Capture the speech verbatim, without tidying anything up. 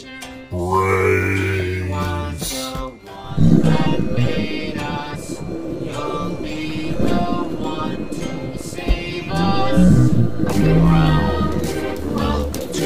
Praise. That made us. You'll be the one to save us.